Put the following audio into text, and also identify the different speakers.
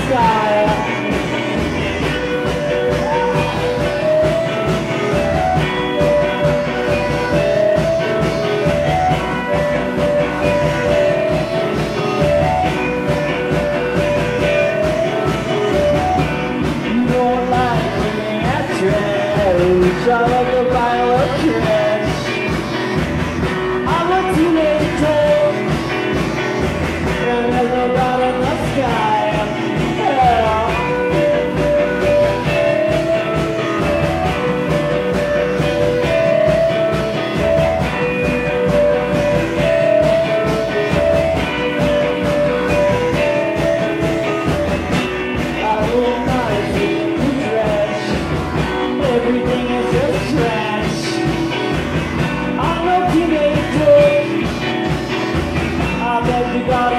Speaker 1: I like a pile of trash. I'm a teenager, and there's no God in the sky. I will not see the trash. Everything is just trash. I'm a teenager. I bet you got